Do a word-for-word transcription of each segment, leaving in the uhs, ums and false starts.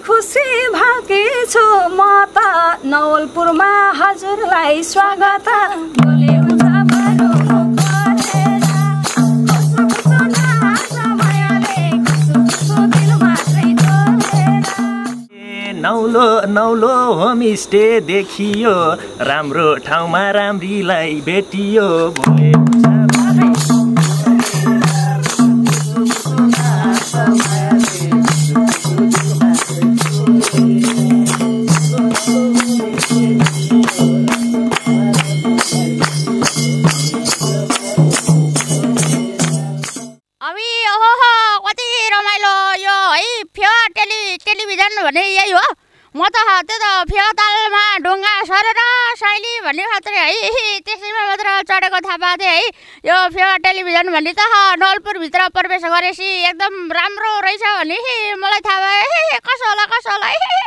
खुसी भाकी छु म त नवलपुरमा हजुरलाई स्वागत बोले हुन्छ बरु नौलो नौलो होमस्टे देखियो राम्रो ठाउँमा राम्रीलाई भेटियो भोले भने यही हो म त त्यो त फेवातालमा ढुङ्गा सरेर शैली भन्ने मात्रै है त्यसैमा मात्र चढेको थाहा पाएको थिएँ है यो फेवा टेलिभिजन भन्ने त नवलपुरभित्र प्रवेश गरेपछि एकदम राम्रो रहेछ भन्ने मलाई थाहा भयो कसो होला कसो होला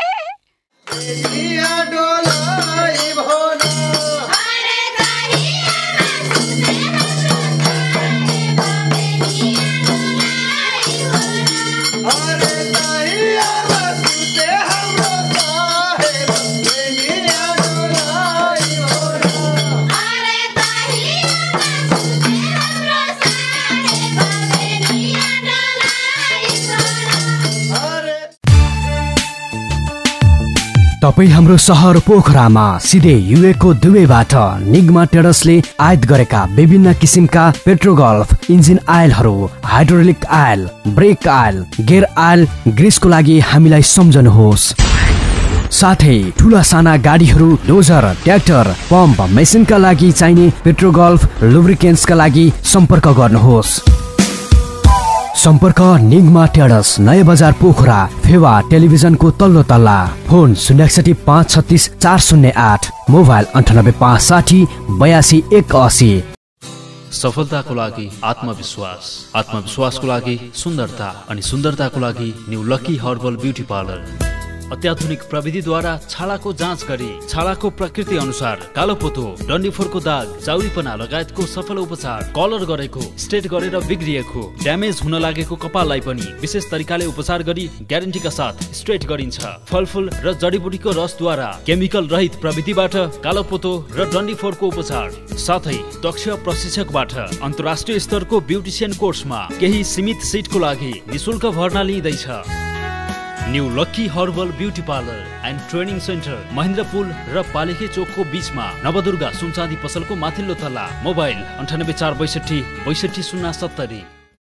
तपाईं हाम्रो सहर पोखरामा सिधै युएको दुबईबाट निगमा ट्रेडर्सले आयात गरेका विभिन्न किसिमका पेट्रोगल्फ इन्जिन आयलहरू, hydraulic oil, brake oil, gear oil, ग्रिसको लागि हामीलाई सम्झनुहोस्। साथै ठुला साना गाडीहरू, डोजर, ट्र्याक्टर, पम्प, मेसिनका लागि चाहिने पेट्रोगल्फ लुब्रिकेन्ट्सका लागि सम्पर्क गर्नुहोस्। सम्पर्क निगमा ट्रेडर्स, नयाँ बजार पोखरा, फेवा टेलिभिजनको तल्लो तल्ला। फोन शून्य एकसठी पाँच छत्तीस चार शून्य आठ, मोबाइल अन्ठानब्बे पाँच साठी बयासी एक असी। सफलताको लागि आत्मविश्वास, आत्मविश्वासको लागि सुन्दरता अनि सुन्दरताको लागि new lucky herbal beauty parlour. अत्याधुनिक प्रविधिद्वारा छालाको जाँच गरी छालाको प्रकृति अनुसार कालोपोतो, डन्डीफोरको दाग, चाउरीपना लगायतको सफल उपचार, कलर गरेको, स्ट्रेट गरेर बिग्रिएको, ड्यामेज हुन लागेको कपाललाई पनि विशेष तरिकाले उपचार गरी ग्यारेन्टीका साथ स्ट्रेट गरिन्छ। फलफुल र जडीबुटीको रसद्वारा केमिकल रहित प्रविधिबाट कालोपोतो र डन्डीफोरको उपचार, साथै दक्ष प्रशिक्षकबाट अन्तर्राष्ट्रिय स्तरको ब्युटिसियन कोर्समा केही सीमित सिटको लागि निशुल्क भर्ना लिइँदैछ। New lucky herbal beauty parlour and training centre, Mahendra Pul र पालेखे चोकको बीचमा, नवदुर्गा सुनचाँदी पसलको माथिल्लो तल्ला। मोबाइल अन्ठानब्बे चार बैसठी बैसठी शून्य सत्तरी।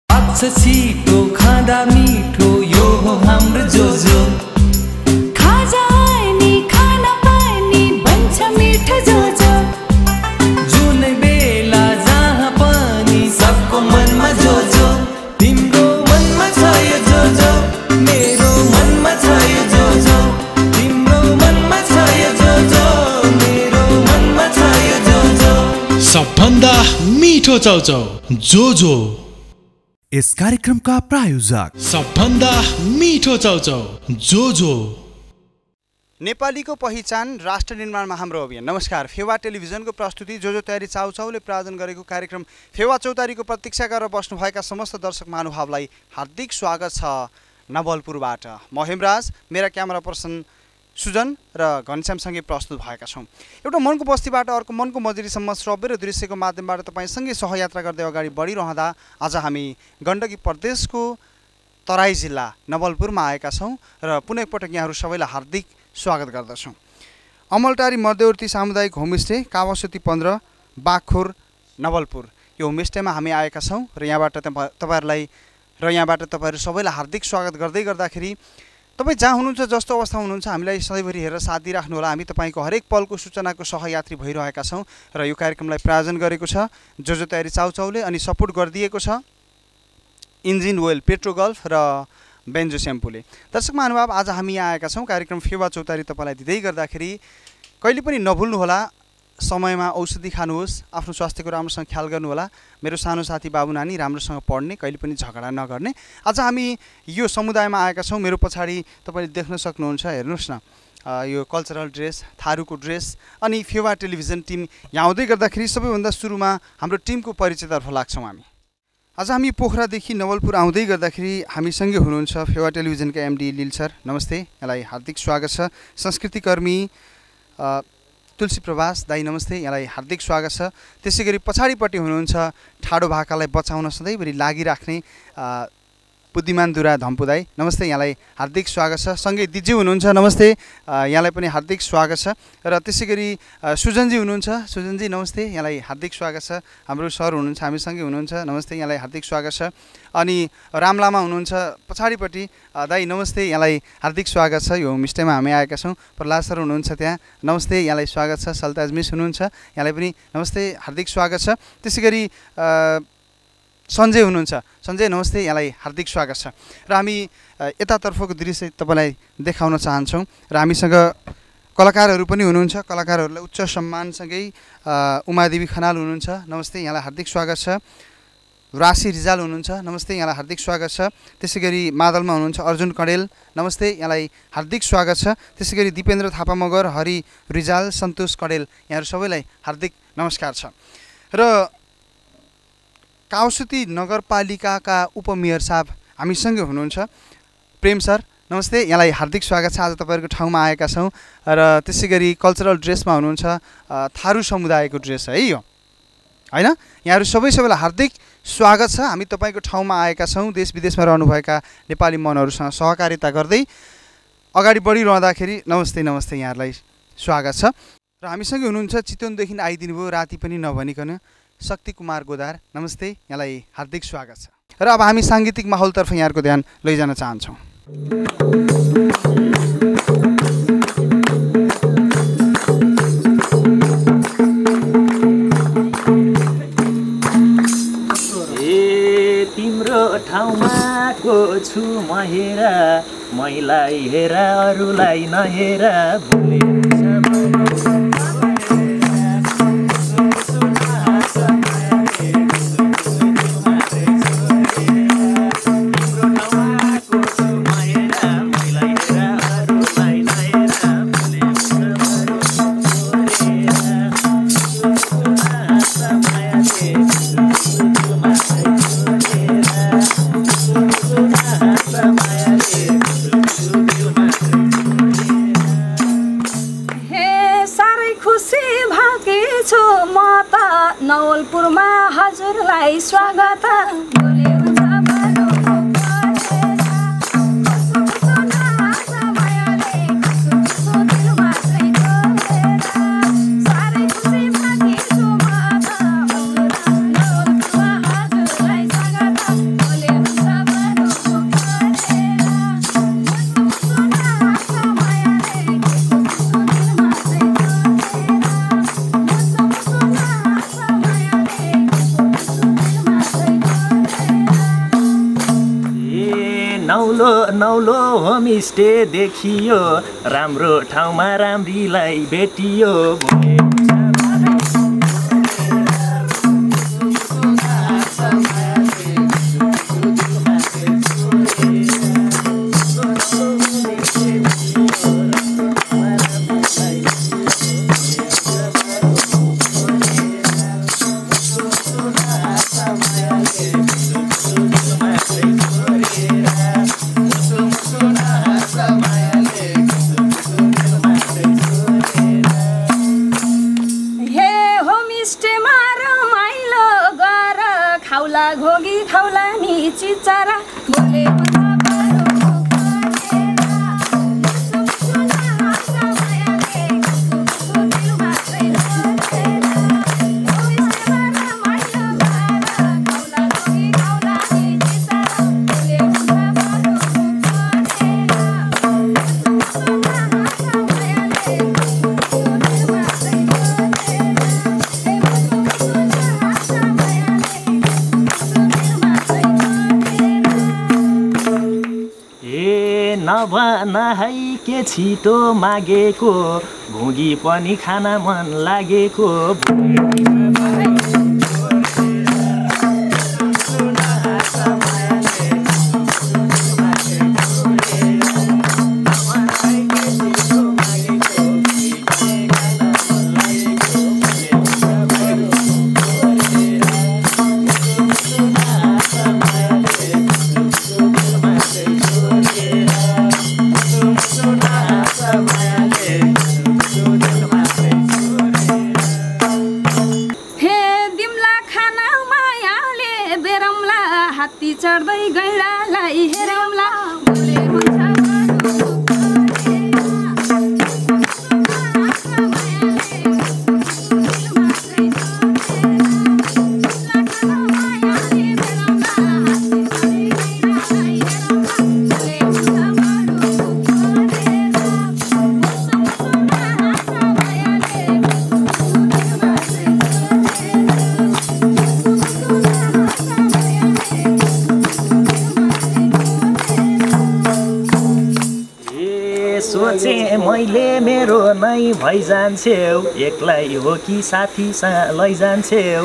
छिटो खाँदा मिठो यो हो हाम्रो जोजो, खाजा नि खाना पनि बन्छ मिठो जोजो, जुनै बेला जहाँ पनि सबको मनमा जोजो, तिम्रो मनमा छ यो जोजो, मेरो मनमा छ यो जोजो, तिम्रो मनमा छ यो जोजो, मेरो मनमा छ यो जोजो, सबभन्दा मिठो चाउचाउ जोजो। यस कार्यक्रमका प्रायोजक सबभन्दा मिठो चाउचाउ जोजो। नेपालीको पहिचान राष्ट्र निर्माणमा हाम्रो अभियान। नमस्कार, फेवा टेलिभिजनको प्रस्तुति जोजो तयारी चाउचाउले प्रायोजन गरेको कार्यक्रम फेवा चौतारीको प्रतीक्षा गरेर बस्नुभएका समस्त दर्शक महानुभावलाई हार्दिक स्वागत छ नवलपुरबाट। म हेमराज, मेरा क्यामेरा पर्सन सुजन र घनश्यामसँगै प्रस्तुत भएका छौँ। एउटा मनको बस्तीबाट अर्को मनको मजुरीसम्म श्रव्य र दृश्यको माध्यमबाट तपाईँसँगै सहयात्रा गर्दै अगाडि बढिरहँदा आज हामी गण्डकी प्रदेशको तराई जिल्ला नवलपुरमा आएका छौँ र पुनः एकपटक यहाँहरू सबैलाई हार्दिक स्वागत गर्दछौँ। अमलटारी मध्यवर्ती सामुदायिक होमस्टे, कावासोती पन्ध्र, बागखोर, नवलपुर, यो होमस्टेमा हामी आएका छौँ र यहाँबाट तपाईँहरूलाई र यहाँबाट तपाईँहरू सबैलाई हार्दिक स्वागत गर्दै गर्दाखेरि तपाईँ जहाँ हुनुहुन्छ, जस्तो अवस्था हुनुहुन्छ, हामीलाई सधैँभरि हेरेर साथ दिइराख्नु होला। हामी तपाईँको हरेक पलको सूचनाको सहयात्री भइरहेका छौँ र यो कार्यक्रमलाई प्रायोजन गरेको छ जोजो तयारी चाउचाउले अनि सपोर्ट गरिदिएको छ इन्जिन ओइल, पेट्रोगल्फ र बेन्जो स्याम्पूले। दर्शक महानुभाव, आज हामी यहाँ आएका छौँ कार्यक्रम फेवा चौतारी तपाईँलाई दिँदै गर्दाखेरि कहिले पनि नभुल्नुहोला, समयमा औषधि खानुहोस्, आफ्नो स्वास्थ्यको राम्रोसँग ख्याल गर्नुहोला। मेरो सानो साथी बाबु नानी राम्रोसँग पढ्ने, कहिले पनि झगडा नगर्ने। आज हामी यो समुदायमा आएका छौँ। मेरो पछाडि तपाईँले देख्न सक्नुहुन्छ, हेर्नुहोस् न, यो कल्चरल ड्रेस, थारूको ड्रेस अनि फेवा टेलिभिजन टिम यहाँ आउँदै गर्दाखेरि सबैभन्दा सुरुमा हाम्रो टिमको परिचयतर्फ लाग्छौँ हामी। आज हामी पोखरादेखि नवलपुर आउँदै गर्दाखेरि हामीसँगै हुनुहुन्छ फेवा टेलिभिजनका एमडी लिल सर। नमस्ते, यहाँलाई हार्दिक स्वागत छ। संस्कृति कर्मी तुलसी प्रवास दाई, नमस्ते, यहाँलाई हार्दिक स्वागत छ। त्यसै गरी पछाडिपट्टि हुनुहुन्छ ठाडो भाकालाई बचाउन सधैँभरि लागिराख्ने बुद्धिमान दुरा धम्पु दाई, नमस्ते, यहाँलाई हार्दिक स्वागत छ। सँगै दिज्यू हुनुहुन्छ, नमस्ते, यहाँलाई पनि हार्दिक स्वागत छ। र त्यसै गरी सुजनजी हुनुहुन्छ, सुजनजी नमस्ते, यहाँलाई हार्दिक स्वागत छ। हाम्रो सर हुनुहुन्छ, हामीसँगै हुनुहुन्छ, नमस्ते, यहाँलाई हार्दिक स्वागत छ। अनि राम लामा हुनुहुन्छ पछाडिपट्टि, दाई नमस्ते, यहाँलाई हार्दिक स्वागत छ। यो होमस्टेमा हामी आएका छौँ। प्रहलाद सर हुनुहुन्छ त्यहाँ, नमस्ते, यहाँलाई स्वागत छ। सल्ताज मिस हुनुहुन्छ, यहाँलाई पनि नमस्ते, हार्दिक स्वागत छ। त्यसै गरी सञ्जय हुनुहुन्छ, सञ्जय नमस्ते, यहाँलाई हार्दिक स्वागत छ। र हामी यतातर्फको दृश्य तपाईँलाई देखाउन चाहन्छौँ। र हामीसँग कलाकारहरू पनि हुनुहुन्छ। कलाकारहरूलाई उच्च सम्मानसँगै उमादेवी खनाल हुनुहुन्छ, नमस्ते, यहाँलाई हार्दिक स्वागत छ। राशि रिजाल हुनुहुन्छ, नमस्ते, यहाँलाई हार्दिक स्वागत छ। त्यसै गरी मादलमा हुनुहुन्छ अर्जुन कडेल, नमस्ते, यहाँलाई हार्दिक स्वागत छ। त्यसै गरी दिपेन्द्र थापा मगर, हरि रिजाल, सन्तोष कडेल, यहाँहरू सबैलाई हार्दिक नमस्कार छ। र काउसुती नगरपालिकाका उपमेयर साहब हामीसँगै हुनुहुन्छ, प्रेम सर, नमस्ते, यहाँलाई हार्दिक स्वागत छ। आज तपाईँहरूको ठाउँमा आएका छौँ। र त्यसै गरी कल्चरल ड्रेसमा हुनुहुन्छ थारू समुदायको ड्रेस है यो, होइन? यहाँहरू सबै सबैलाई हार्दिक स्वागत छ। हामी तपाईँको ठाउँमा आएका छौँ। देश विदेशमा रहनुभएका नेपाली मनहरूसँग सहकारिता गर्दै अगाडि बढिरहँदाखेरि नमस्ते नमस्ते यहाँहरूलाई स्वागत छ। र हामीसँगै हुनुहुन्छ चितवनदेखि आइदिनु भयो राति पनि नभनिकन शक्ति कुमार गोदार, नमस्ते, यहाँलाई हार्दिक स्वागत छ। र अब हामी साङ्गीतिक माहौलतर्फ यहाँहरूको ध्यान लैजान चाहन्छौँ। ए तिम्रो ठाउँमा को छु म हेर, मैलाई हेर अरूलाई नहेर, भुले नवलपुरमा हजुरलाई स्वागत। नौलो होमस्टे देखियो, राम्रो ठाउँमा राम्रीलाई भेटियो, भुले घोगी खाउला नि चिचारा, बोले नहाई के छिटो मागेको, भुगी पनि खान मन लागेको, सोचे मैले मेरो नै भइजान्छेउ एक्लै हो कि साथीसँग लैजान्छेउ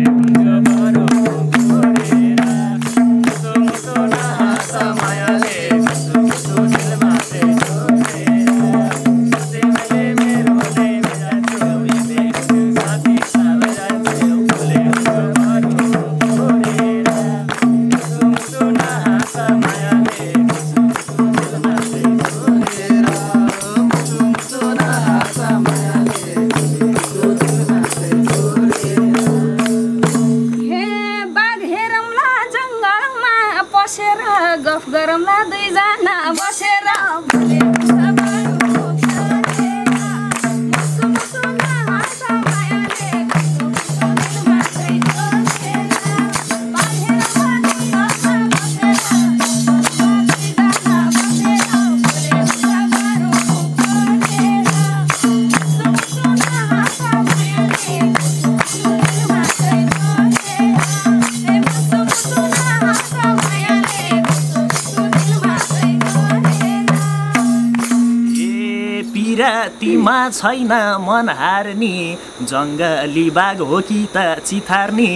तिमा छैन मन हार्ने जङ्गली बाघ हो कि त चिथार्ने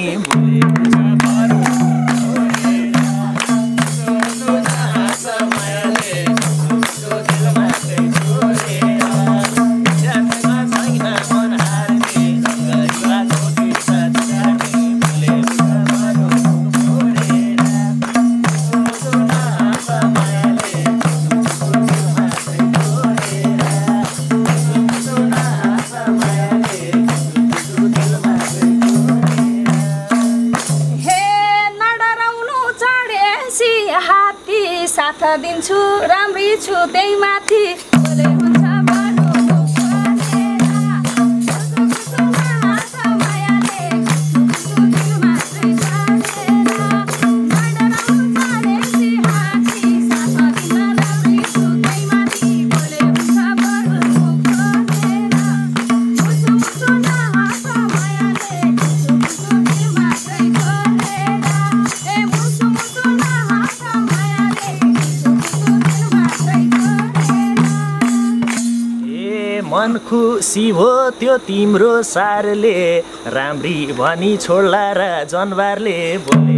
दिन्छु राम्री छु त्यही माथि मन खुसी हो त्यो तिम्रो सारले राम्री भनी छोड्ला र जनवारले बोले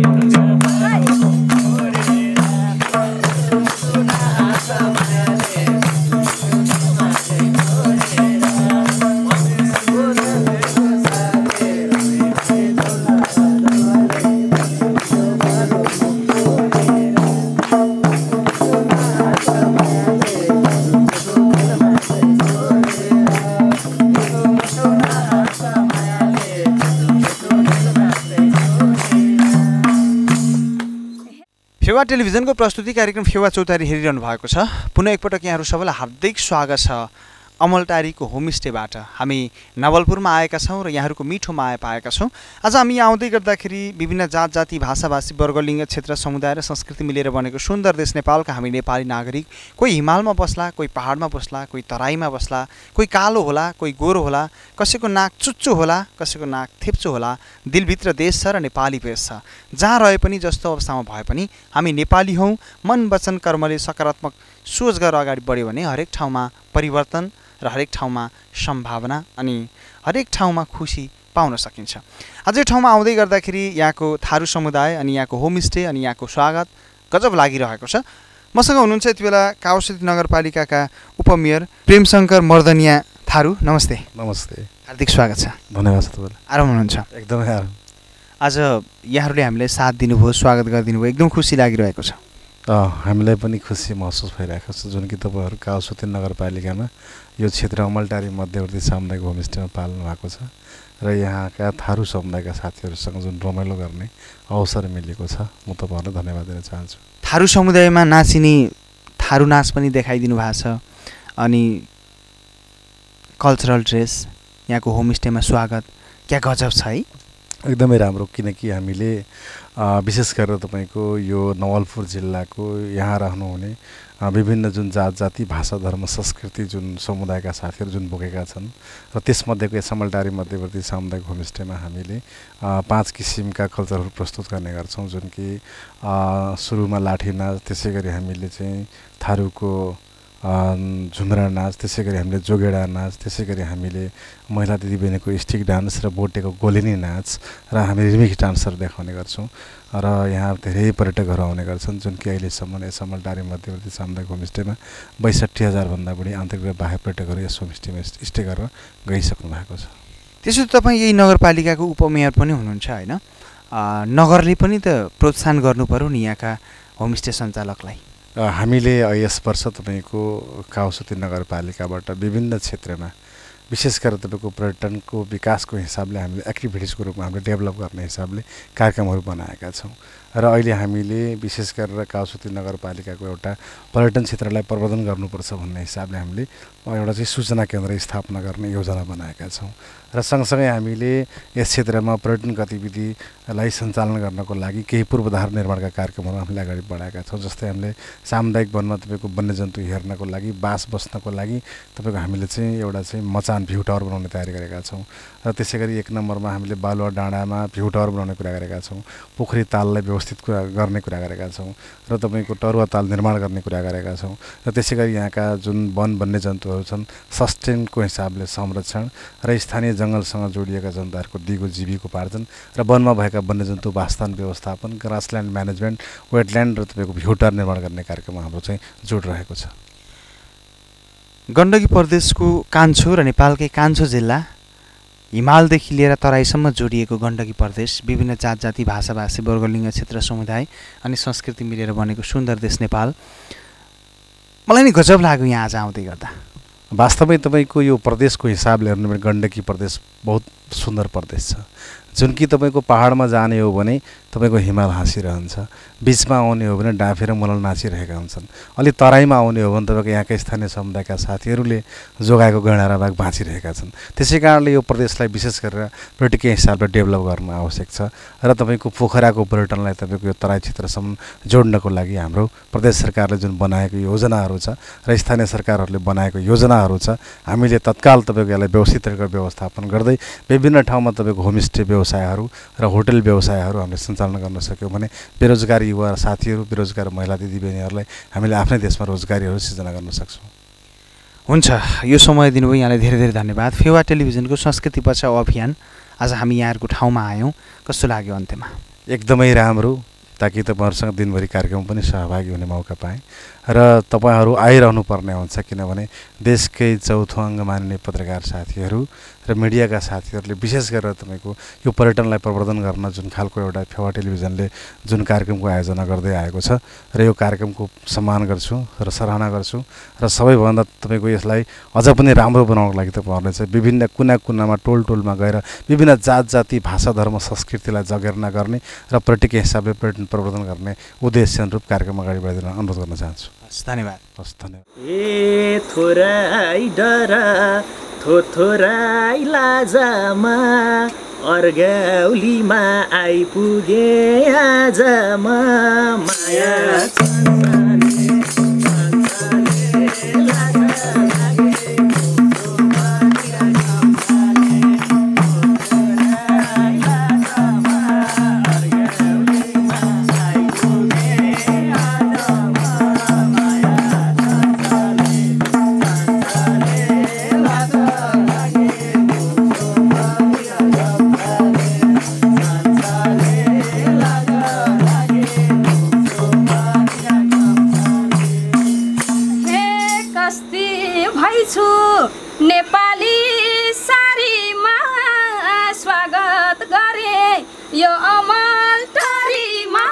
फेवा टेलिभिजनको प्रस्तुति कार्यक्रम फेवा चौतारी हेरिरहनु भएको छ। पुनः एकपटक यहाँहरू सबैलाई हार्दिक स्वागत छ। अमलटारीको होमस्टेबाट हामी नवलपुरमा आएका छौँ र यहाँहरूको मिठो माया पाएका छौँ। आज हामी यहाँ आउँदै गर्दाखेरि विभिन्न जात जाति भाषाभाषी वर्गलिङ्ग क्षेत्र समुदाय र संस्कृति मिलेर बनेको सुन्दर देश नेपालका हामी नेपाली नागरिक कोही हिमालमा बस्ला, कोही पहाडमा बस्ला, कोही तराईमा बस्ला, कोही कालो होला, कोही गोरो होला, कसैको नाक चुच्चो होला, कसैको नाक थेप्चो होला, दिलभित्र देश छ र नेपाली भेष छ। जहाँ रहे पनि जस्तो अवस्थामा भए पनि हामी नेपाली हौँ। मन वचन कर्मले सकारात्मक सोच गरेर अगाडि बढ्यो भने हरेक ठाउँमा परिवर्तन र हरेक ठाउँमा सम्भावना अनि हरेक ठाउँमा खुसी पाउन सकिन्छ। आज यो ठाउँमा आउँदै गर्दाखेरि यहाँको थारू समुदाय अनि यहाँको होमस्टे अनि यहाँको स्वागत गजब लागिरहेको छ। मसँग हुनुहुन्छ यति बेला काउसिटी नगरपालिकाका उपमेयर प्रेमशङ्कर मर्दनिया थारू। नमस्ते। नमस्ते, हार्दिक स्वागत छ। धन्यवाद छ तपाईँलाई। आराम हुनुहुन्छ? एकदमै आराम। आज यहाँहरूले हामीलाई साथ दिनुभयो, स्वागत गरिदिनु भयो, एकदम खुसी लागिरहेको छ। हामीलाई पनि खुसी महसुस भइरहेको छ जुन कि तपाईँहरू काउसिटी नगरपालिकामा यो क्षेत्र अमलटारी मध्यवर्ती सामुदायिक होमस्टेमा पाल्नु भएको छ र यहाँका थारू समुदायका साथीहरूसँग जुन रमाइलो गर्ने अवसर मिलेको छ, म तपाईँहरूलाई धन्यवाद दिन चाहन्छु। थारू समुदायमा नाचिने थारू नाच पनि देखाइदिनु भएको छ अनि कल्चरल ड्रेस, यहाँको होमस्टेमा स्वागत, क्या गजब छ है। एकदमै राम्रो, किनकि हामीले विशेष गरेर तपाईँको यो नवलपुर जिल्लाको यहाँ रहनुहुने विभिन्न जुन जात जाति भाषा धर्म संस्कृति जुन समुदायका साथीहरू जुन बोकेका छन् र त्यसमध्येको यस अमलटारी मध्यवर्ती सामुदायिक होमस्टेमा हामीले पाँच किसिमका कल्चरहरू प्रस्तुत गर्ने गर्छौँ, जुन कि सुरुमा लाठी नाच, त्यसै गरी हामीले चाहिँ थारूको झुमरा नाच, त्यसै गरी हामीले जोगेडा नाच, त्यसै गरी हामीले महिला दिदीबहिनीको स्टिक डान्स र भोटेको गोलेनी नाच र हामी रिमिक्स डान्सहरू देखाउने गर्छौँ र यहाँ धेरै पर्यटकहरू आउने गर्छन् जुन कि अहिलेसम्म यस समलटारी मध्यवर्ती सामुदायिक होमस्टेमा बैसठी हजारभन्दा बढी आन्तरिक र बाह्य पर्यटकहरू यस होमस्टेमा स्टे गरेर गइसक्नु भएको छ। त्यसो त तपाईँ यही नगरपालिकाको उपमेयर पनि हुनुहुन्छ होइन? नगरले पनि त प्रोत्साहन गर्नु पर्यो नि यहाँका होमस्टे सञ्चालकलाई। हामीले यस वर्ष तपाईँको काउसुती नगरपालिकाबाट विभिन्न क्षेत्रमा विशेष गरेर तपाईँको पर्यटनको विकासको हिसाबले हामीले एक्टिभिटिजको रूपमा हामीले डेभलप गर्ने हिसाबले कार्यक्रमहरू बनाएका छौँ र अहिले हामीले विशेष गरेर काउसुती नगरपालिकाको एउटा पर्यटन क्षेत्रलाई प्रवर्धन गर्नुपर्छ भन्ने हिसाबले हामीले एउटा चाहिँ सूचना केन्द्र स्थापना गर्ने योजना बनाएका छौँ र सँगसँगै हामीले यस क्षेत्रमा पर्यटन गतिविधिलाई सञ्चालन गर्नको लागि केही पूर्वाधार निर्माणका कार्यक्रमहरू हामीले अगाडि बढाएका छौँ। जस्तै हामीले सामुदायिक वनमा तपाईँको वन्यजन्तु हेर्नको लागि, बास बस्नको लागि तपाईँको हामीले चाहिँ एउटा चाहिँ मचान भ्यू टावर बनाउने तयारी गरेका छौँ र त्यसै गरी एक नम्बरमा हामीले बालुवा डाँडामा भ्यू टावर बनाउने कुरा गरेका छौँ, पोखरी ताललाई व्यवस्थित गर्ने कुरा गरेका छौँ र तपाईँको टरुवा ताल निर्माण गर्ने कुरा गरेका छौँ र त्यसै गरी यहाँका जुन वन वन्यजन्तुहरू छन् सस्टेनको हिसाबले संरक्षण र स्थानीय जङ्गलसँग जोडिएका जनताहरूको दिगो जीविकोपार्जन र वनमा भएका वन्यजन्तु वासस्थान व्यवस्थापन, ग्रासल्यान्ड म्यानेजमेन्ट, वेटल्यान्ड र तपाईँको भ्यू टावर निर्माण गर्ने कार्यक्रम हाम्रो चाहिँ जोड रहेको छ। गण्डकी प्रदेशको कान्छो र नेपालकै कान्छो जिल्ला हिमालदेखि लिएर तराईसम्म जोडिएको गण्डकी प्रदेश विभिन्न जात जाति भाषाभाषी वर्गलिङ्ग क्षेत्र समुदाय अनि संस्कृति मिलेर बनेको सुन्दर देश नेपाल। मलाई नि गजब लाग्यो यहाँ आज आउँदै गर्दा। वास्तवमै तपाईँको यो प्रदेशको हिसाबले हेर्नु भने गण्डकी प्रदेश बहुत सुन्दर प्रदेश छ जुन कि तपाईँको पहाडमा जाने हो भने तपाईँको हिमाल हाँसिरहन्छ, बिचमा आउने हो भने डाँफे र मोलल नाचिरहेका हुन्छन्, अलि तराईमा आउने हो भने तपाईँको यहाँका स्थानीय समुदायका साथीहरूले जोगाएको गैँडा र बाघ बाँचिरहेका छन्। त्यसै कारणले यो प्रदेशलाई विशेष गरेर पर्यटकीय हिसाबले डेभलप गर्न आवश्यक छ र तपाईँको पोखराको पर्यटनलाई तपाईँको यो तराई क्षेत्रसम्म जोड्नको लागि हाम्रो प्रदेश सरकारले जुन बनाएको योजनाहरू छ र स्थानीय सरकारहरूले बनाएको योजनाहरू छ, हामीले तत्काल तपाईँको यसलाई व्यवस्थित तरिकाले व्यवस्थापन गर्दै विभिन्न ठाउँमा तपाईँको होमस्टे व्यवसायहरू र होटल व्यवसायहरू हामीले सञ्चालन गर्न सक्यौँ भने बेरोजगार युवा साथीहरू, बेरोजगार महिला दिदीबहिनीहरूलाई हामीले आफ्नै देशमा रोजगारीहरू सिर्जना गर्न सक्छौँ। हुन्छ, यो समय दिनुभयो यहाँलाई धेरै धेरै धन्यवाद। फेवा टेलिभिजनको संस्कृति बचाउ अभियान आज हामी यहाँहरूको ठाउँमा आयौँ, कस्तो लाग्यो अन्त्यमा? एकदमै राम्रो, ताकि तपाईँहरूसँग दिनभरि कार्यक्रम पनि सहभागी हुने मौका पाएँ र तपाईँहरू आइरहनु पर्ने हुन्छ किनभने देशकै चौथो अङ्ग मानिने पत्रकार साथीहरू र मिडियाका साथीहरूले विशेष गरेर तपाईँको यो पर्यटनलाई प्रवर्धन गर्न जुन खालको एउटा फेवा टेलिभिजनले जुन कार्यक्रमको आयोजना गर्दै आएको छ र यो कार्यक्रमको सम्मान गर्छु र सराहना गर्छु र सबैभन्दा तपाईँको यसलाई अझ पनि राम्रो बनाउनको लागि तपाईँहरूले चाहिँ विभिन्न कुना कुनामा टोल टोलमा गएर विभिन्न जात जाति भाषा धर्म संस्कृतिलाई जगेर्ना गर्ने र पर्यटकीय हिसाबले पर्यटन प्रवर्धन गर्ने उद्देश्य अनुरूप कार्यक्रम अगाडि बढाइदिन अनुरोध गर्न चाहन्छु। धन्यवाद। हस्, धन्यवाद। ए थोराई डरा थोथोराई लाजामा अर्गौलीमा आइपुगे आजमा माया नेपाली सारीमा स्वागत गरे यो अमल टारीमा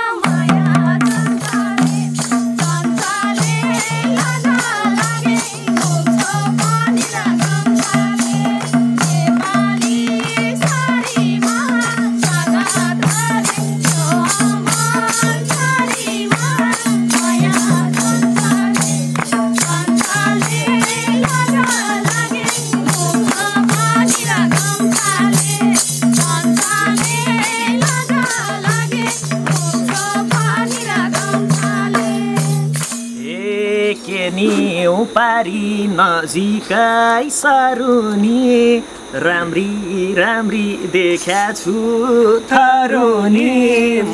पारी नजिकै सरुनी राम्री राम्री देखा छु थरुनी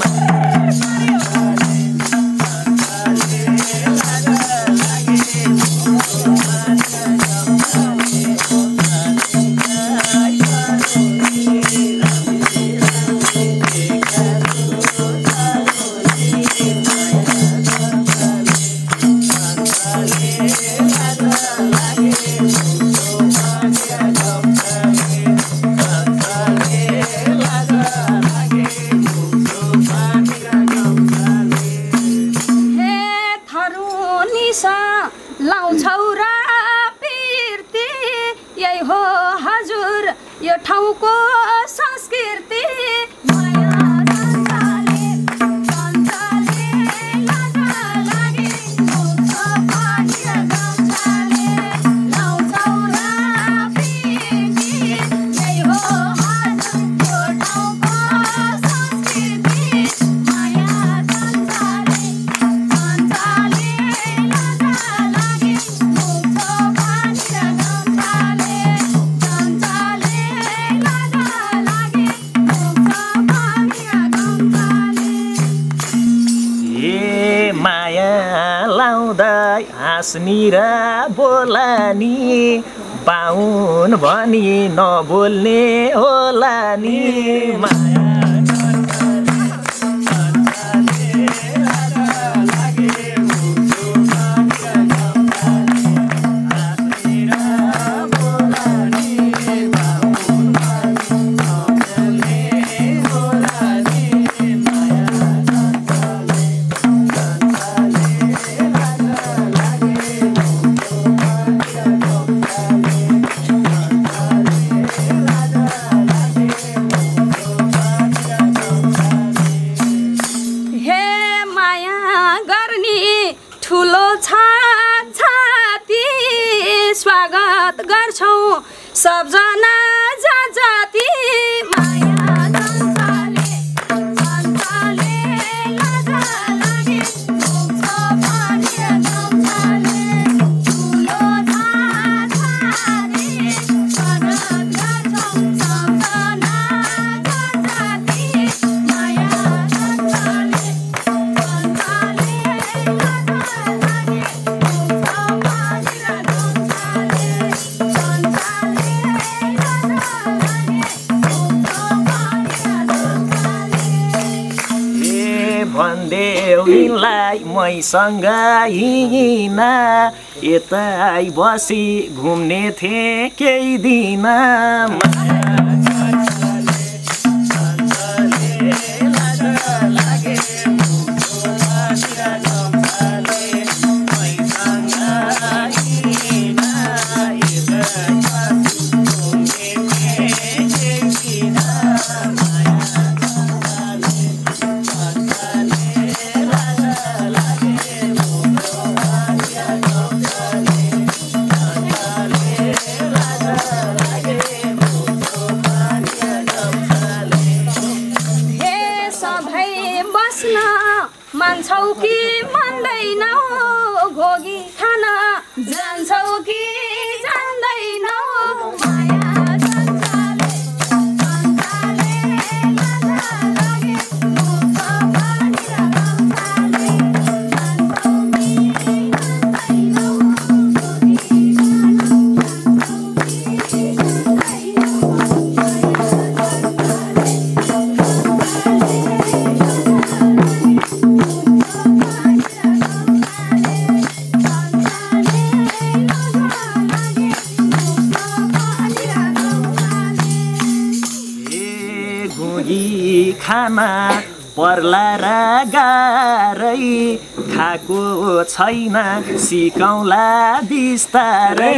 लागे लाउँछौ र पिर्ती यही हो हजुर यो ठाउँको संस्कृति हाँस्नी र बोलानी पाउन भनी नबोल्ने होला नि माया सबजना जाति माया संसारले संसारले लाजा लागे मुख पानी संसारले ठुलो थाथारे परत गर्छौ सबजना जाति माया संसारले संसारले लाजा लागे मुख पानी संसारले भन्देउलाई मैसँग हिँड यतै बसी घुम्ने थिएँ केही दिन मान्छौ कि मान्दैनौ घोगी खान जान्छौ कि जान्दैनौ माया संसारले संसारले लाजा लागे मुख पानी संसारले जान्छौ कि जान्दैनौ घोगी खान जान्छौ कि खाना पर्ला र गारै खाएको छैन सिकाउला बिस्तारै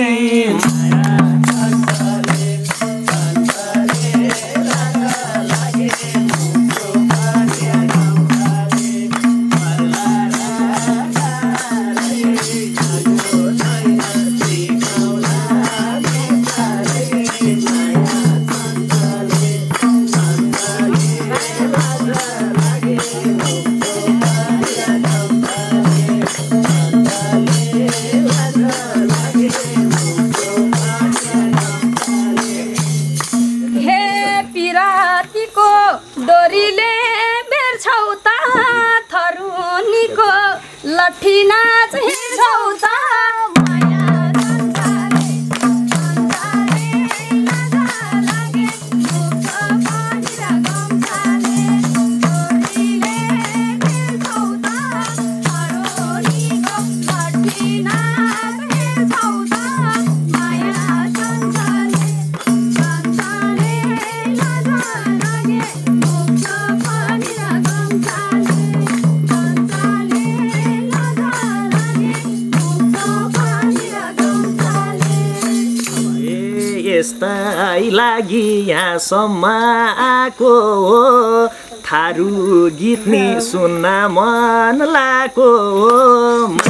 लट्ठी नाच हिँड्छौ त माया संसारले संसारले लाजा लागे मुख पानी र गम्छाले छोरीले हिँड्छौ त हरोनीको लट्ठी नाच हिँड्छौ त माया संसारले संसारले लाजा लागे मुख पानी र गम्छाले संसारले लाजा त्यस्तै लागि यहाँसम्म आएको हो थारू गीत नि सुन्न मन लागेको हो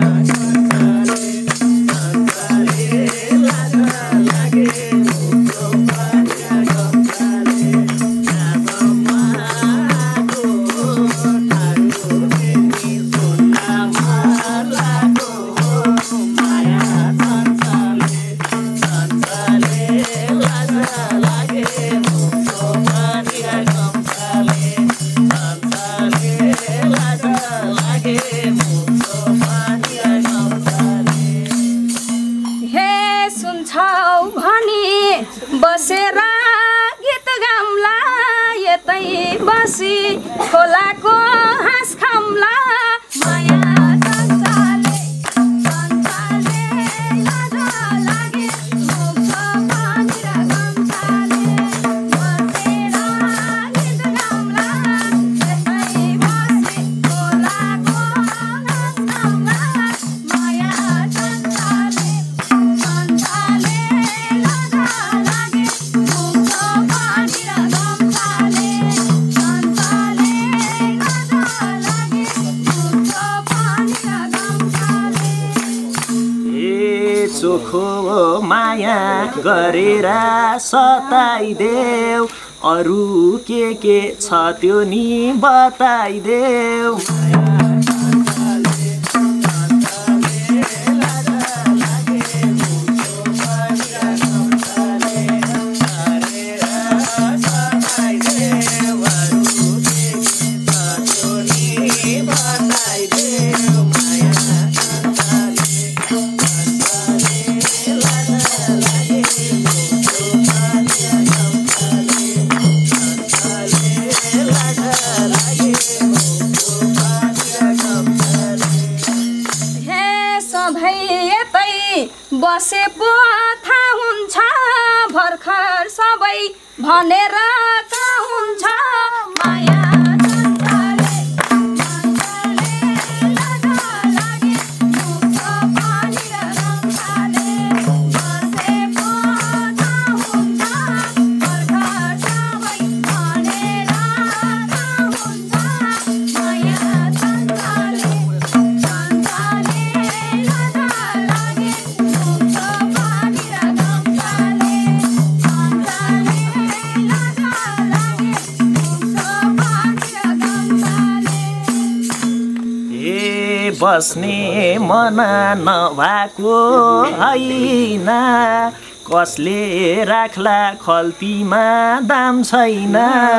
बसेर गीत गाउँला यतै बसी खोलाको हाँस खाउँला माया संसारले संसारले लाज लागे मुख पानी र गम्छाले बसेर गीत गाउँला यतै बसी खोलाको हाँस खाउँला माया संसारले संसारले लाज लागे मुख पानी र गम्छाले संसारले लाज लागे मुख पानी र गम्छाले ए चोखो माया गरेर सताइदेऊ अरू के के छ त्यो नि बताइदेऊ बसे पो थाहा हुन्छ भर्खर सबै भनेर का हुन्छ माया संसारले संसारले लाज लागे मुख पानी र गम्छाले बसे पो थाहा हुन्छ भर्खर सबै भनेर का हुन्छ माया संसारले संसारले लाज लागे बस्ने मन नभएको होइन कसले राख्ला खल्तीमा दाम छैन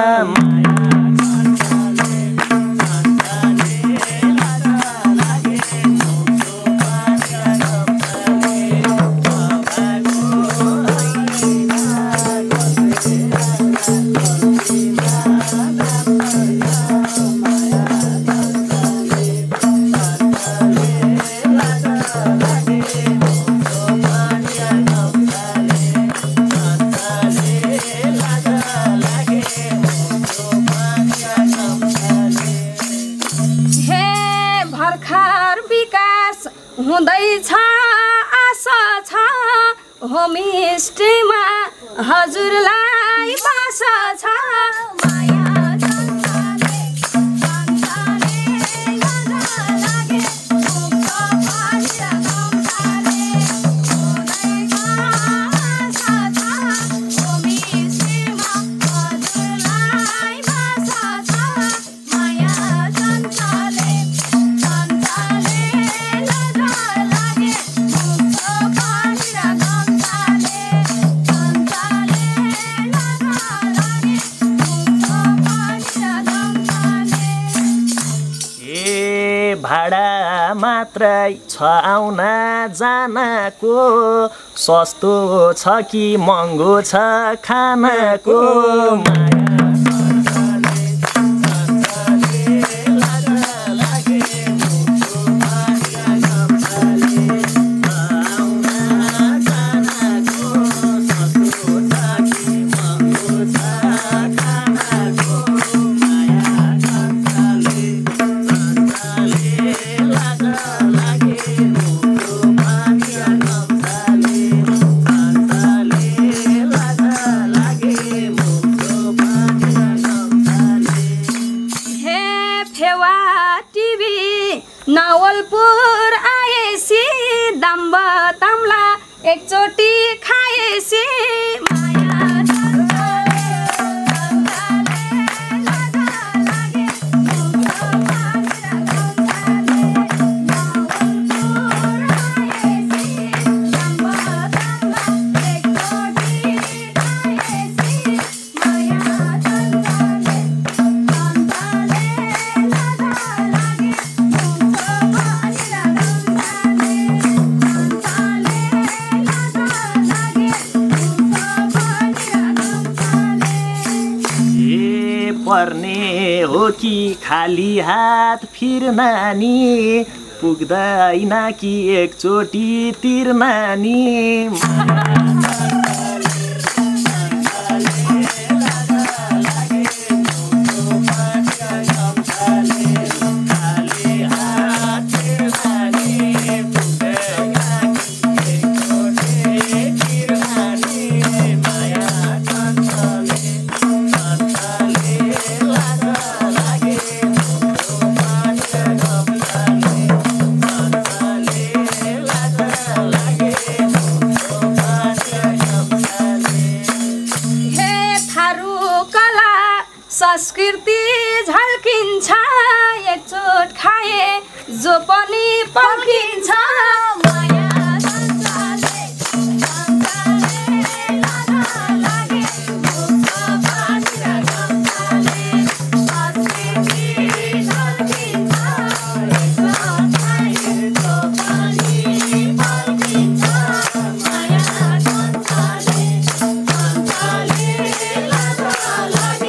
हुँदैछ आशा छ होमस्टेमा हजुरलाई बासा छ माया संसारले संसारले लाज लागे मुख पानी र गम्छाले हुँदैछ आशा छ होमस्टेमा हजुरलाई बासा छ माया संसारले संसारले भाडा मात्रै छ आउन जानको सस्तो छ कि महँगो छ खानको ताम्ला एकचोटि खाएसी माया पर्ने हो कि खाली हात फिर्ना नि पुग्दैन कि एकचोटि तिर्ना नि संस्कृति झल्किन्छ एकचोट खाए जो पनि पर्खिन्छ माया संसारले संसारले लागा लागे मुख पातिर गम्साले संस्कृति झल्किन्छ एकचोट खाए जो पनि पर्खिन्छ माया संसारले संसारले लागा लागे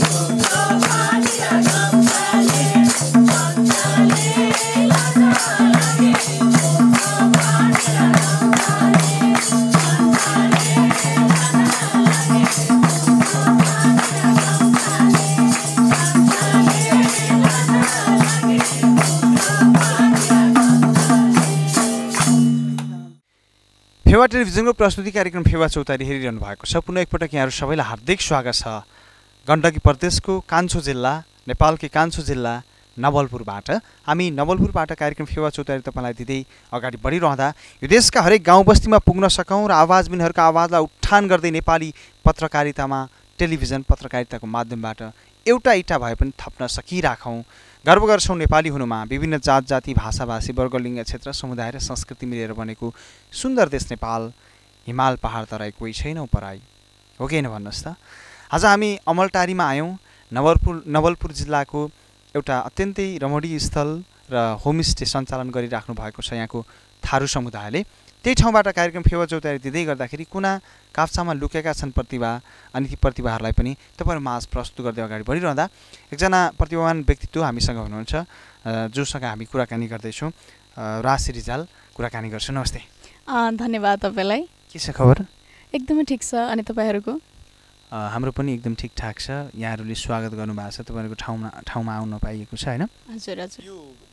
फेवा टेलिभिजनको प्रस्तुति कार्यक्रम फेवा चौतारी हेरिरहनु भएको छ। पुनः एकपटक यहाँहरू सबैलाई हार्दिक स्वागत छ। गण्डकी प्रदेशको कान्छो जिल्ला नेपालकै कान्छो जिल्ला नवलपुरबाट हामी नवलपुरबाट कार्यक्रम फेवा चौतारी तपाईँलाई दिँदै अगाडि बढिरहँदा यो देशका हरेक गाउँ बस्तीमा पुग्न सकौँ र आवाजबिनहरूका आवाजलाई उत्थान गर्दै नेपाली पत्रकारितामा टेलिभिजन पत्रकारिताको माध्यमबाट एउटा इँटा भए पनि थप्न सकिराखौँ। गर्व गर्छौँ नेपाली हुनुमा। विभिन्न जात जाति भाषाभाषी वर्गलिङ्ग क्षेत्र समुदाय र संस्कृति मिलेर बनेको सुन्दर देश नेपाल। हिमाल पहाड तराई कोही छैनौँ पराई, हो कि होइन भन्नुहोस् त। आज हामी अमलटारीमा आयौँ। नवलपुर नवलपुर जिल्लाको एउटा अत्यन्तै रमणीय स्थल र होमस्टे सञ्चालन गरिराख्नु भएको छ यहाँको थारू समुदायले। त्यही ठाउँबाट कार्यक्रम फेवा चौतारी दिँदै गर्दाखेरि कुना काप्चामा लुकेका छन् प्रतिभा, अनि ती प्रतिभाहरूलाई पनि तपाईँहरू माझ प्रस्तुत गर्दै अगाडि बढिरहँदा एकजना प्रतिभावान व्यक्तित्व हामीसँग हुनुहुन्छ, जोसँग हामी कुराकानी गर्दैछौँ। राशि रिजाल कुराकानी गर्छु। नमस्ते। धन्यवाद तपाईँलाई। के छ खबर? एकदमै ठिक छ। अनि तपाईँहरूको? हाम्रो पनि एकदम ठिकठाक छ। यहाँहरूले स्वागत गर्नुभएको छ, तपाईँहरूको ठाउँमा ठाउँमा आउन पाइएको छ होइन? हजुर हजुर।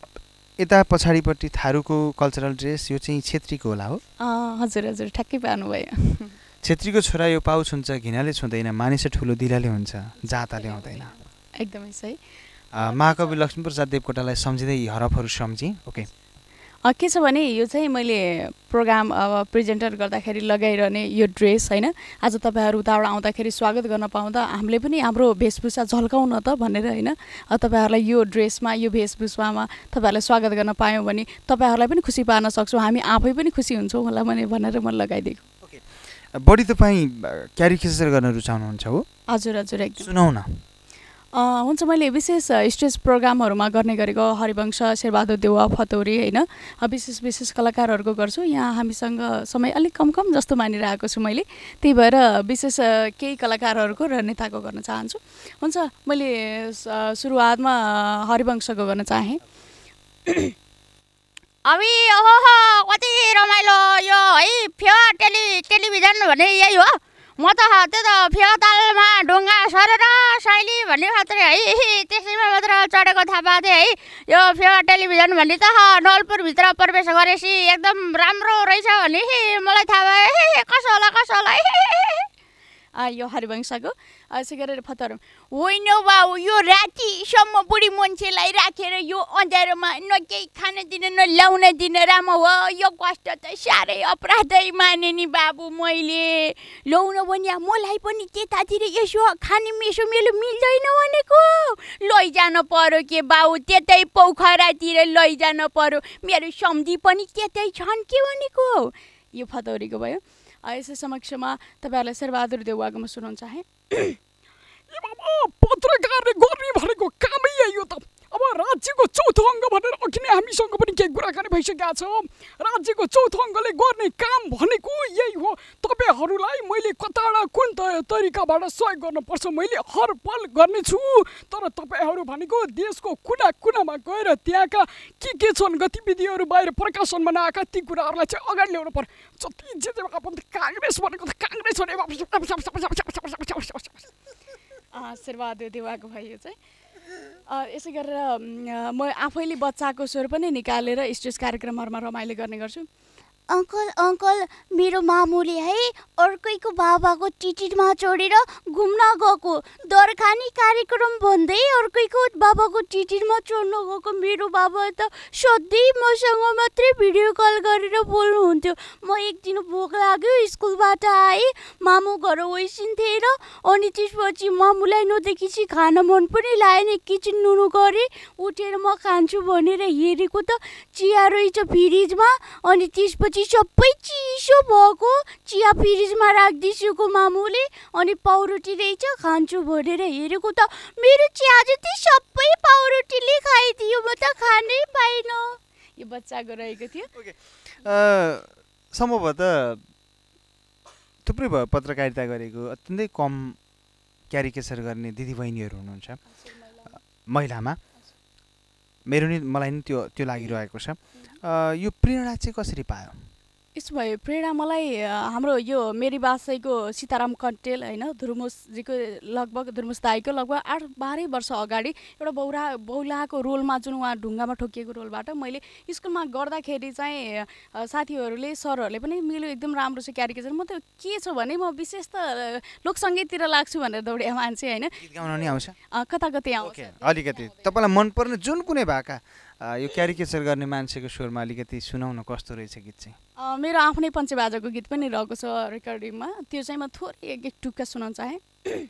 यता पछाडिपट्टि थारूको कल्चरल ड्रेस यो चाहिँ छेत्रीको होला हो? हजुर हजुर, ठ्याक्कै पार्नुभयो। छेत्रीको छोरा यो पाउच हुन्छ, घिनाले छुँदैन, मानिस ठुलो दिलाले हुन्छ, जाताले आउँदैन। एकदमै सही। महाकवि लक्ष्मीप्रसाद देवकोटालाई सम्झिँदै हरफहरू सम्झी। ओके, के छ भने यो चाहिँ मैले प्रोग्राम अब प्रेजेन्टर गर्दाखेरि लगाइरहने यो ड्रेस होइन, आज तपाईँहरू उताबाट आउँदाखेरि स्वागत गर्न पाउँदा हामीले पनि हाम्रो वेशभूषा झल्काउँ न त भनेर होइन, तपाईँहरूलाई यो ड्रेसमा यो वेशभूषामा तपाईँहरूलाई स्वागत गर्न पायौँ भने तपाईँहरूलाई पनि खुसी पार्न सक्छौँ, हामी आफै पनि खुसी हुन्छौँ होला भने भनेर मैले लगाइदिएको। ओके, बढी तपाईँ क्यारिकेचर गर्न रुचाउनुहुन्छ हो? हजुर हजुर, एकदम। सुनाउ न। हुन्छ, मैले विशेष स्टेज प्रोग्रामहरूमा गर्ने गरेको हरिवंश, शेरबहादुर देउवा, फतौरी होइन, विशेष विशेष कलाकारहरूको गर्छु। यहाँ हामीसँग समय अलिक कम कम जस्तो मानिरहेको छु मैले, त्यही भएर विशेष केही कलाकारहरूको र नेताको गर्न चाहन्छु। हुन्छ, मैले सुरुवातमा हरिवंशको गर्न चाहेँ। अबि ओहो कति रमाइलो यो है फेवा टेलि टेलिभिजन भने यही हो। म त त्यो त फेवातालमा ढुङ्गा सरेर शैली भन्ने मात्रै है, त्यसैमा मात्र चढेको थाहा पाएको थिएँ है। यो फेवा टेलिभिजन भन्ने त नवलपुरभित्र प्रवेश गरेपछि एकदम राम्रो रहेछ भन्ने मलाई थाहा भयो। कसो होला कसो होला यो हरिवंशको यसै गरेर फतर होइन बाउ यो रातिसम्म बुढी मान्छेलाई राखेर यो अँध्यारोमा न केही खान दिन न ल्याउन दिन राम हो यो कष्ट त साह्रै अपराधै माने नि बाबु मैले ल्याउन भने मलाई पनि त्यतातिर यसो खाने मेसो मेलो मिल्दैन भनेको लैजान पर्यो के बाउ त्यतै पोखरातिर लैजान पर्यो मेरो सम्झी पनि त्यतै छन् के भनेको यो फतौरीको भयो यसै समक्षमा तपाईँहरूलाई शेरबहादुर देउवाको म सुनाउन चाहेँ पत्रकारले गर्ने भनेको कामै यो त अब राज्यको चौथो अङ्ग भनेर अघि नै हामीसँग पनि केही कुराकानी भइसकेका छ राज्यको चौथो अङ्गले गर्ने काम भनेको यही हो तपाईँहरूलाई मैले कताडा कुन तरिकाबाट सहयोग गर्नुपर्छ मैले हर पल गर्नेछु तर तपाईँहरू भनेको देशको कुना कुनामा गएर त्यहाँका के के छन् गतिविधिहरू बाहिर प्रकाशनमा नआएका ती कुराहरूलाई चाहिँ अगाडि ल्याउनु पर्यो जति जे काङ्ग्रेस भनेको त काङ्ग्रेस शेरबहादुर देउवाको भयो चाहिँ यसै गरेर म आफैले बच्चाको स्वर पनि निकालेर स्टेज कार्यक्रमहरूमा रमाइलो गर्ने गर्छु अङ्कल अङ्कल मेरो मामुले है अर्कैको बाबाको टिटिटमा चढेर घुम्न गएको दरखानी कार्यक्रम भन्दै अर्कैको बाबाको टिटिटमा चढ्न गएको मेरो बाबा त सधैँ मसँग मात्रै भिडियो कल गरेर बोल्नुहुन्थ्यो म एक दिन भोक लाग्यो स्कुलबाट आएँ मामु घर ओइसिन्थे र अनि त्यसपछि मामुलाई नदेखिपछि खान मन पनि लागेन किचन नुनु गरेँ उठेर म खान्छु भनेर हेरेको त चिया रहेछ फ्रिजमा अनि त्यसपछि सबै चिसो भएको चिया फ्रिजमा राखिदिएको मामुले अनि पाउरोटी रहेछ खान्छु भनेर हेरेको त मेरो चिया जति सबै पाउरोटीले खाइदियो म त खानै पाइन यो बच्चाको रहेको थियो सम्भवतः थुप्रै भयो पत्रकारिता गरेको अत्यन्तै कम क्यारिकेचर गर्ने दिदीबहिनीहरू हुनुहुन्छ महिलामा मेरो नि मलाई नि त्यो त्यो लागिरहेको छ यो प्रेरणा चाहिँ कसरी पायो यसो भयो प्रेरणा मलाई हाम्रो यो मेरी बासैको सीताराम कन्टेल होइन धुर्मुसजीको लगभग धुर्मुस दाईको लगभग आठ बाह्रै वर्ष अगाडि एउटा बौरा बौलाको रोलमा जुन उहाँ ढुङ्गामा ठोकिएको रोलबाट मैले स्कुलमा गर्दाखेरि चाहिँ साथीहरूले सरहरूले पनि मेरो एकदम राम्रो छ क्यारिकेचर म त के छ भने म विशेष त लोकसङ्गीततिर लाग्छु भनेर दौडिया मान्छे होइन गीत गाउन नि आउँछ कता कतै आउँछ अलिकति तपाईँलाई मनपर्ने जुन कुनै भाका यो क्यारिकेचर गर्ने मान्छेको स्वरमा अलिकति सुनाउन कस्तो रहेछ गीत चाहिँ मेरो आफ्नै पञ्चबाजाको गीत पनि रहेको छ रेकर्डिङमा त्यो चाहिँ म थोरै एक एक टुक्का सुनाउन चाहेँ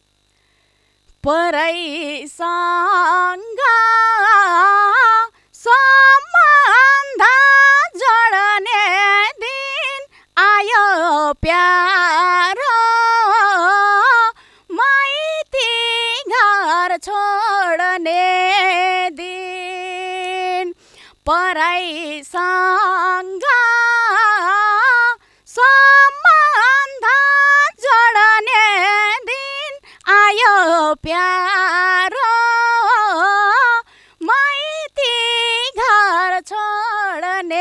परैसँग सम्बन्ध जोड्ने दिन आयो प्यार माइती घर छोड्ने दिन परैसँग सम्बन्ध जोड्ने दिन आयो प्यार माइती घर छोड्ने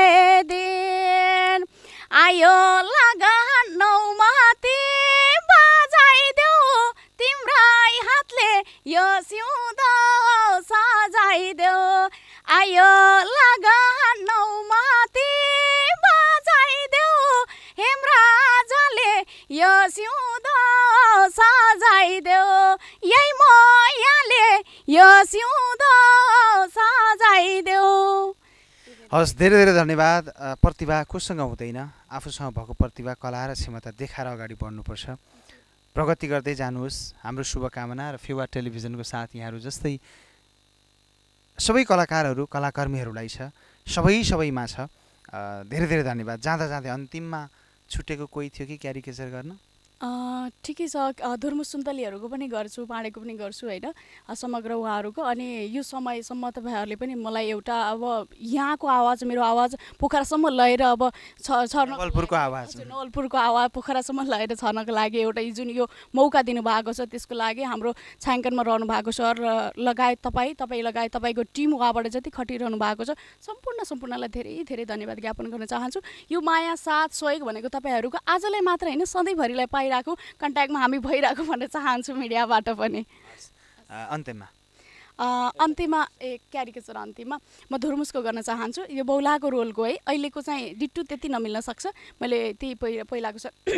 दिन आयो लगन नौमाती बजाइदेऊ तिम्रै हातले यो सिउँदो सजाइदेऊ आयो लगन नौमाती बजाइदेऊ हेमराजले यो सिउँदो सजाइदेऊ यही मायाले यो सिउँदो सजाइदेऊ हस् धेरै धेरै धन्यवाद प्रतिभा कोसँग हुँदैन आफूसँग भएको प्रतिभा कला र क्षमता देखाएर अगाडि बढ्नुपर्छ प्रगति गर्दै जानुहोस् हाम्रो शुभकामना र फेवा टेलिभिजनको साथ यहाँहरू जस्तै सबै कलाकारहरू कलाकर्मीहरूलाई छ सबै सबैमा छ धेरै धेरै धन्यवाद जाँदा जाँदै अन्तिममा छुटेको कोही थियो कि क्यारिकेचर गर्न ठिकै छ धुर्मुस सुन्तलीहरूको पनि गर्छु पाँडेको पनि गर्छु होइन समग्र उहाँहरूको अनि यो समयसम्म तपाईँहरूले पनि मलाई एउटा अब यहाँको आवाज मेरो आवाज पोखरासम्म लगेर अब नवलपुरको आवाज नवलपुरको आवाज पोखरासम्म लगेर छर्नको लागि एउटा जुन यो मौका दिनुभएको छ त्यसको लागि हाम्रो छायाङ्कनमा रहनु भएको सर लगायत तपाईँ तपाईँ लगायत तपाईँको टिम उहाँबाट जति खटिरहनु भएको छ सम्पूर्ण सम्पूर्णलाई धेरै धेरै धन्यवाद ज्ञापन गर्न चाहन्छु यो माया साथ सहयोग भनेको तपाईँहरूको आजलाई मात्र होइन सधैँभरिलाई पाइरहेको कन्ट्याक्टमा हामी भइरहेको भन्न चाहन्छु मिडियाबाट पनि अन्त्यमा अन्त्यमा ए क्यारिकेचर अन्त्यमा म धुर्मुसको गर्न चाहन्छु यो बौलाको रोलको है अहिलेको चाहिँ डिट्टु त्यति नमिल्न सक्छ मैले त्यही पहिला पहिलाको छ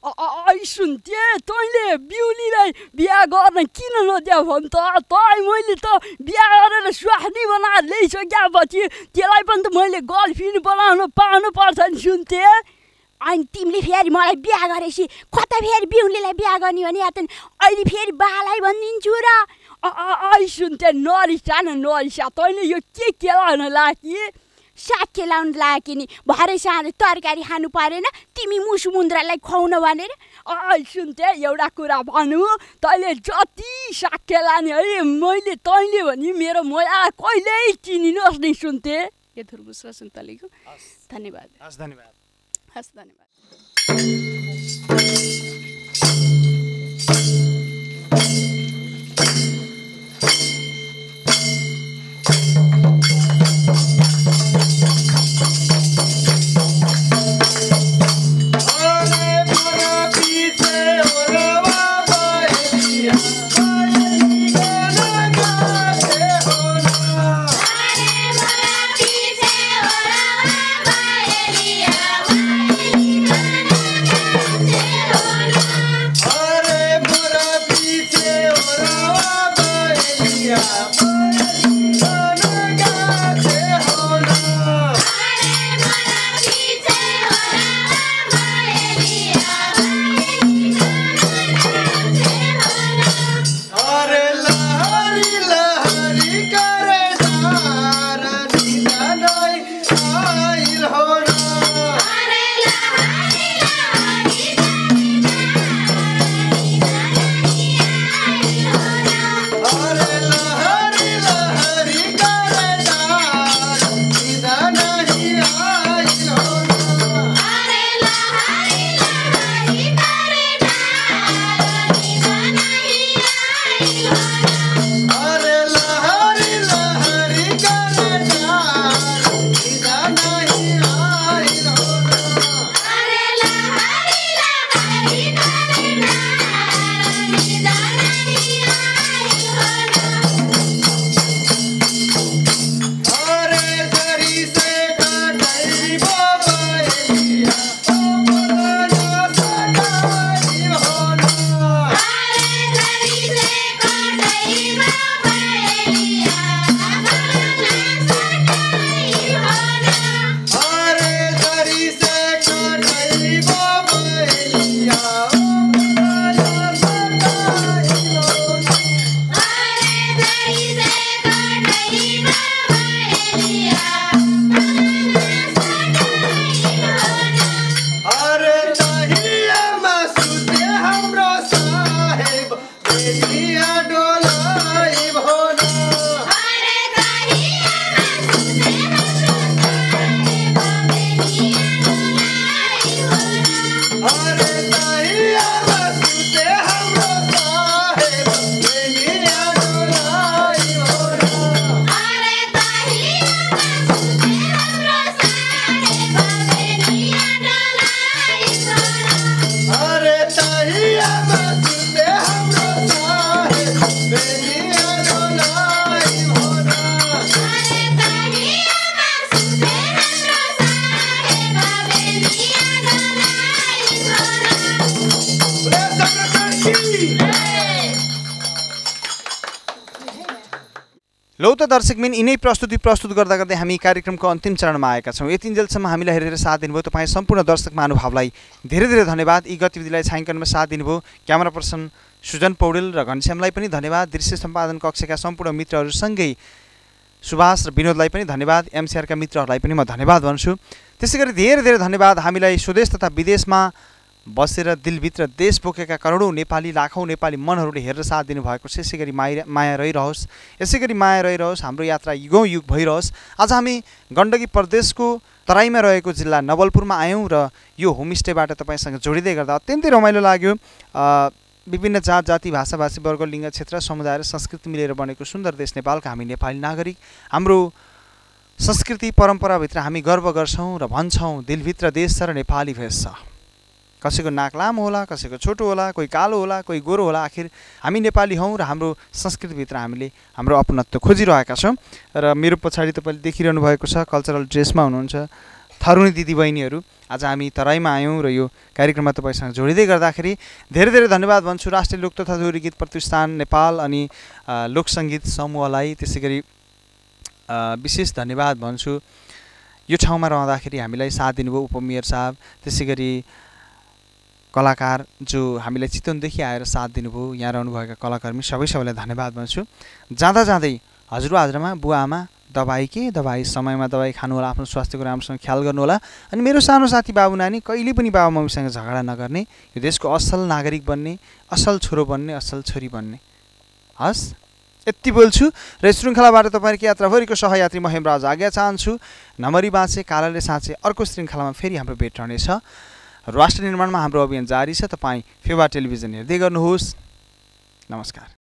आई सुन्थे तैँले बिउलीलाई बिहा गर्न किन नदिया भन् त तँलाई मैले त बिहा गरेर स्वास्नी बनाएर ल्याइसकेपछि त्यसलाई पनि त मैले गर्लफ्रेन्ड बनाउन पाउनु पर्छ नि सुन्थे। अनि तिमीले फेरि मलाई बिहा गरेपछि कता फेरि बिउलीलाई बिहा गर्ने भने या त अहिले फेरि बालाई भनिदिन्छु र। आई सुन्थे नरिसा न नरिसा तैँले यो के केलाउन लाग्यो? साग केलाउनु लाग्यो नि भरे साँझ तरकारी खानु परेन तिमी मुसु मुन्द्रालाई खुवाउन भनेर। आई सुन्थे एउटा कुरा भनौँ तैँले जति साग केलाने है मैले तैँले भने मेरो मोया कहिल्यै चिनिनुहोस् नि सुन्थे। यो थुर्बुस र सुन्तलीको धन्यवाद। हस् धन्यवाद। हस् धन्यवाद। लौ त दर्शकबिन यिनै प्रस्तुति प्रस्तुत गर्दा गर्दै हामी कार्यक्रमको अन्तिम चरणमा आएका छौँ। यतिन्जेलसम्म हामीलाई हेरेर साथ दिनुभयो तपाईँ सम्पूर्ण दर्शक महानुभावलाई धेरै धेरै धन्यवाद। यी गतिविधिलाई छायाङ्कनमा साथ दिनुभयो क्यामेरा पर्सन सुजन पौडेल र घनश्यामलाई पनि धन्यवाद। दृश्य सम्पादन कक्षका सम्पूर्ण मित्रहरूसँगै सुभाष र विनोदलाई पनि धन्यवाद। एमसिआरका मित्रहरूलाई पनि म धन्यवाद भन्छु। त्यसै गरी धेरै धेरै धन्यवाद हामीलाई स्वदेश तथा विदेशमा बसेर दिलभित्र देश बोकेका करोडौँ नेपाली लाखौँ नेपाली मनहरूले हेरेर साथ दिनुभएको छ। यसै गरी माया माया रहिरहोस्, यसै गरी माया रहिरहोस्, हाम्रो यात्रा युगौँ युग भइरहोस्। आज हामी गण्डकी प्रदेशको तराईमा रहेको जिल्ला नवलपुरमा आयौँ र यो होमस्टेबाट तपाईँसँग जोडिँदै गर्दा अत्यन्तै रमाइलो लाग्यो। विभिन्न जात जाति भाषा भाषी वर्ग लिङ्ग क्षेत्र समुदाय र संस्कृति मिलेर बनेको सुन्दर देश नेपालका हामी नेपाली नागरिक हाम्रो संस्कृति परम्पराभित्र हामी गर्व गर्छौँ र भन्छौँ दिलभित्र देश छ र नेपाली भेष छ। कसैको नाक लामो होला, कसैको छोटो होला, कोही कालो होला, कोही गोरो होला, आखिर हामी नेपाली हौँ र हाम्रो संस्कृतिभित्र हामीले हाम्रो अपनत्व खोजिरहेका छौँ। र मेरो पछाडि तपाईँले देखिरहनु भएको छ कल्चरल ड्रेसमा हुनुहुन्छ थरुनी दिदीबहिनीहरू, आज हामी तराईमा आयौँ र यो कार्यक्रममा तपाईँसँग जोडिँदै गर्दाखेरि धेरै धेरै धन्यवाद भन्छु राष्ट्रिय लोक तथा दोहोरी गीत प्रतिष्ठान नेपाल अनि लोकसङ्गीत समूहलाई। त्यसै गरी विशेष धन्यवाद भन्छु यो ठाउँमा रहँदाखेरि हामीलाई साथ दिनुभयो उपमेयर साहब, त्यसै गरी कलाकार जो हामीलाई चितवनदेखि आएर साथ दिनुभयो, यहाँ रहनुभएका कलाकर्मी सबै सबैलाई धन्यवाद भन्छु। जाँदा जाँदै हजुर हजुरमा बुवा आमा दबाई के दबाई समयमा दबाई खानुहोला, आफ्नो स्वास्थ्यको राम्रोसँग ख्याल गर्नुहोला। अनि मेरो सानो साथी बाबु नानी कहिले पनि बाबा मम्मीसँग झगडा नगर्ने, यो देशको असल नागरिक बन्ने, असल छोरो बन्ने, असल छोरी बन्ने। हस्, यति बोल्छु र यस श्रृङ्खलाबाट तपाईँहरूको यात्राभरिको सहयात्री म हेमराज आज्ञा चाहन्छु। नमरी बाँचे कालाले साँचे, अर्को श्रृङ्खलामा फेरि हाम्रो भेट रहनेछ। राष्ट्र निर्माणमा हाम्रो अभियान जारी छ। तपाईँ फेवा टेलिभिजन हेर्दै गर्नुहोस्। नमस्कार।